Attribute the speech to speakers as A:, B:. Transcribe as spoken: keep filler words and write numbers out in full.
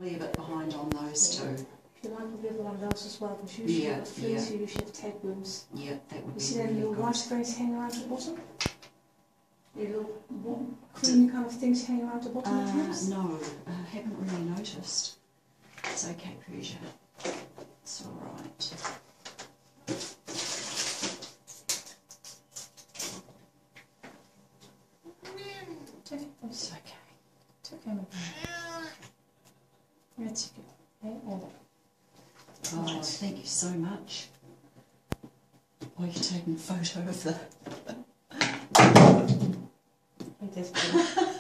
A: Probably a bit behind on those
B: yeah.
A: two.
B: If you like a little one of those as well, because usually
A: Yeah,
B: the fleas
A: yeah.
B: you usually have tapeworms.
A: Yeah, that would
B: You
A: be
B: see them
A: really
B: little
A: good.
B: white sprays hanging around the bottom? The little creamy kind of things hanging around the bottom of the
A: Uh,
B: rooms?
A: no, I haven't really noticed. It's okay, Persia. It's alright.
B: It's okay.
A: It's okay.
B: It's okay, my friend. It's okay. Okay, all that.
A: Oh, thank you so much. While you're taking a photo of the...
B: It is good.